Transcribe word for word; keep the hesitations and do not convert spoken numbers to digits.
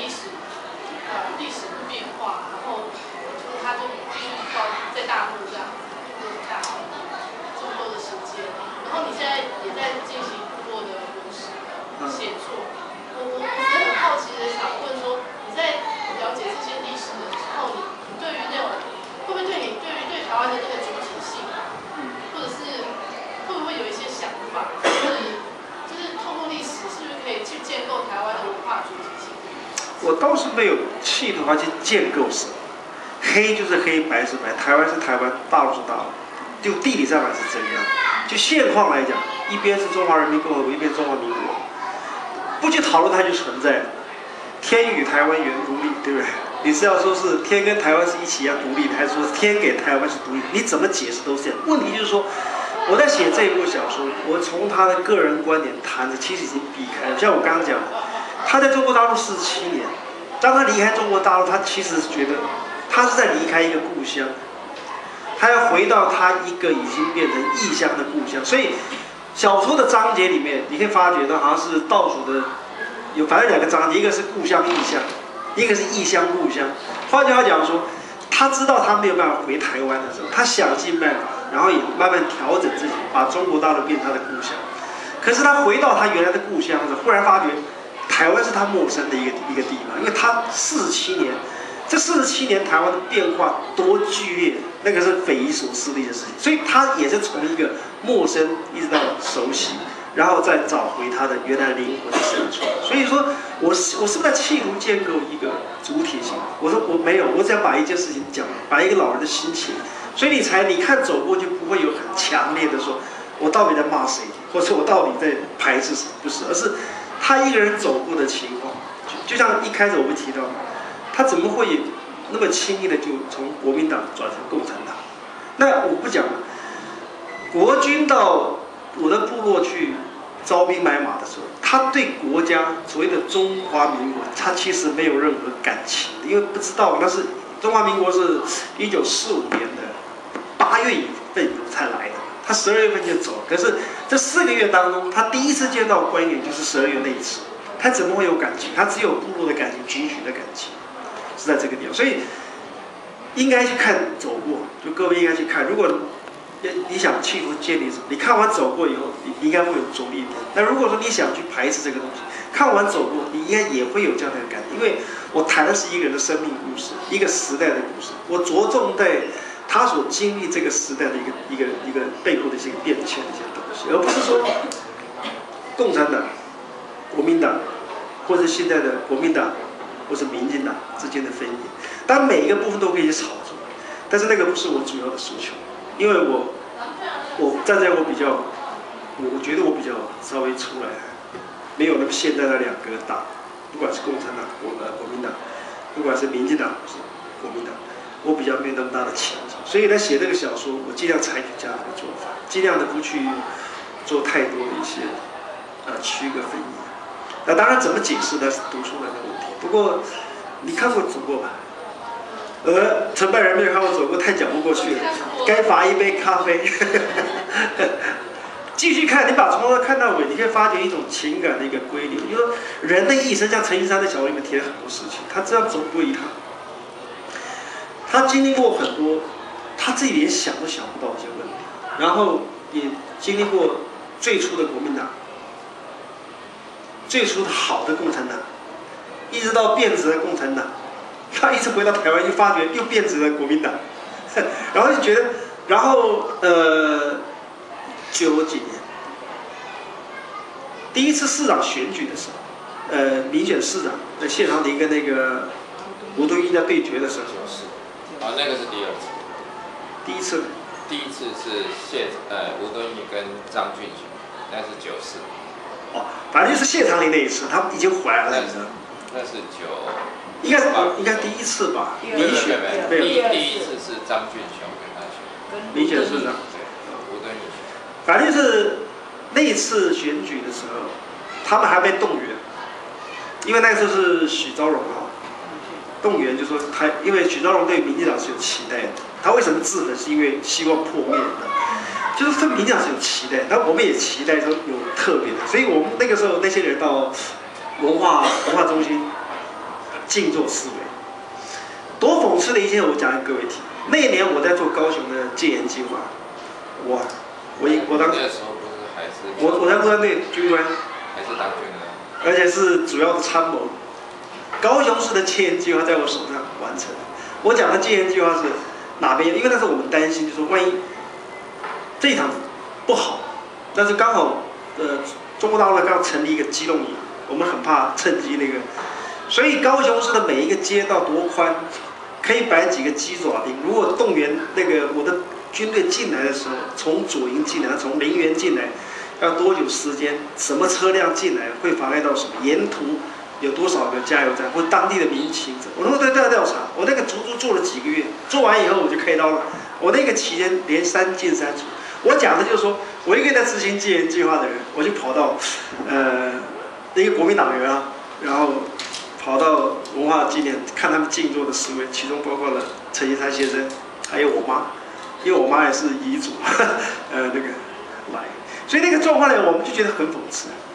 历史呃历史的变化，然后就是他就经历到在大陆这样就是大这么多的时间，然后你现在也在进行部落的文史的写作。我我我是很好奇的想问说，你在了解这些历史的时候，你对于那种会不会对你对于对台湾的这个主体性，或者是会不会有一些想法，就是就是透过历史是不是可以去建构台湾的文化主体性？ 我倒是没有企图要去建构什么，黑就是黑，白是白，台湾是台湾，大陆是大陆，就地理上来是这样。就现况来讲，一边是中华人民共和国，一边是中华民国，不去讨论它就存在了。天与台湾原独立，对不对？你是要说是天跟台湾是一起要独立的，还是说天给台湾是独立的？你怎么解释都是这样。问题就是说，我在写这一部小说，我从他的个人观点谈的，其实已经避开了。像我刚刚讲的，他在中国大陆四十七年，当他离开中国大陆，他其实是觉得他是在离开一个故乡，他要回到他一个已经变成异乡的故乡。所以小说的章节里面，你可以发觉到好像是倒数的有反正两个章节，一个是故乡异乡，一个是异乡故乡。换句话讲说，他知道他没有办法回台湾的时候，他想尽办法，然后也慢慢调整自己，把中国大陆变成他的故乡。可是他回到他原来的故乡的时候，忽然发觉台湾是他陌生的一个一个地方，因为他四十七年，这四十七年台湾的变化多剧烈，那个是匪夷所思的一件事情。所以他也是从一个陌生一直到熟悉，然后再找回他的原来灵魂的深处。所以说，我是我是不是在企图建构一个主体性？我说我没有，我只要把一件事情讲，把一个老人的心情，所以你才你看走过就不会有很强烈的说，我到底在骂谁，或者我到底在排斥谁，不是，而是他一个人走过的情况。就, 就像一开始我们提到，他怎么会那么轻易的就从国民党转成共产党？那我不讲了，国军到我的部落去招兵买马的时候，他对国家所谓的中华民国，他其实没有任何感情，因为不知道那是中华民国是一九四五年的八月份才来的，他十二月份就走了。可是这四个月当中，他第一次见到官员就是十二月那一次，他怎么会有感情？他只有部落的感情、军群的感情，是在这个地方。所以应该去看走过，就各位应该去看。如果你想企图建立什么？你看完走过以后，你应该会有着力点。那如果说你想去排斥这个东西，看完走过，你应该也会有这样的感觉。因为我谈的是一个人的生命故事，一个时代的故事。我着重在他所经历这个时代的一个一个一个背后的一些变迁的一些东西，而不是说共产党、国民党，或者现在的国民党或者民进党之间的分野。当然每一个部分都可以炒作，但是那个不是我主要的诉求。因为我，我站在我比较，我我觉得我比较稍微出来，没有那么现在的两个党，不管是共产党、国呃国民党，不管是民进党或是国民党，我比较没有那么大的情绪。所以在写这个小说，我尽量采取这样的一个做法，尽量的不去做太多的一些呃区隔分野。那当然怎么解释那是读书人的问题。不过你看过走过吧？而承办人没有看我走过，太讲不过去了，该罚一杯咖啡。继续看，你把从头看到尾，你可以发觉一种情感的一个规律。就是说，人的一生，像陈一山在小说里面提了很多事情，他这样走过一趟，他经历过很多，他自己连想都想不到这些问题，然后也经历过最初的国民党，最初的好的共产党，一直到变质的共产党。他一直回到台湾，就发觉又变质了国民党，然后就觉得，然后呃，九几年，第一次市长选举的时候，呃，民选市长，在谢长廷跟那个吴敦义在对决的时候， 啊，那个是第二次， 第一次， 第一次是谢呃吴敦义跟张俊雄，那是九四， 哦，反正就是谢长廷那一次，他已经回来了， 那是那是九。 应该是应该第一次吧，民选第第一次是张俊雄跟他选， 民选市长， 吴敦义。 反正就是那一次选举的时候，他们还被动员，因为那时候是许昭荣啊，动员就说他，因为许昭荣对民进党是有期待的，他为什么自焚？是因为希望破灭的，就是对民进党是有期待，但我们也期待说有特别的，所以我们那个时候那些人到文化文化中心。 静坐思维。多讽刺的一件，我讲给各位听。那一年我在做高雄的戒严计划，哇，我一我当时那时候不是还是我我在陆战队军官， 还是当军的， 而且是主要的参谋。高雄市的戒严计划在我手上完成。我讲的戒严计划是哪边？因为那时候我们担心，就是万一这一场不好，但是刚好呃中国大陆刚成立一个机动营，我们很怕趁机那个，所以高雄市的每一个街道多宽，可以摆几个鸡爪兵。如果动员那个我的军队进来的时候，从左营进来，从陵园进来，要多久时间？什么车辆进来会妨碍到什么？沿途有多少个加油站或当地的民情？我那个都要调查。我那个足足做了几个月，做完以后我就开刀了。我那个期间连三进三出。我讲的就是说，我一个在执行戒严计划的人，我就跑到呃一个国民党员啊，然后跑到文化纪念看他们静坐的思维，其中包括了陈锡山先生，还有我妈，因为我妈也是彝族，呃那个来，所以那个状况呢，我们就觉得很讽刺。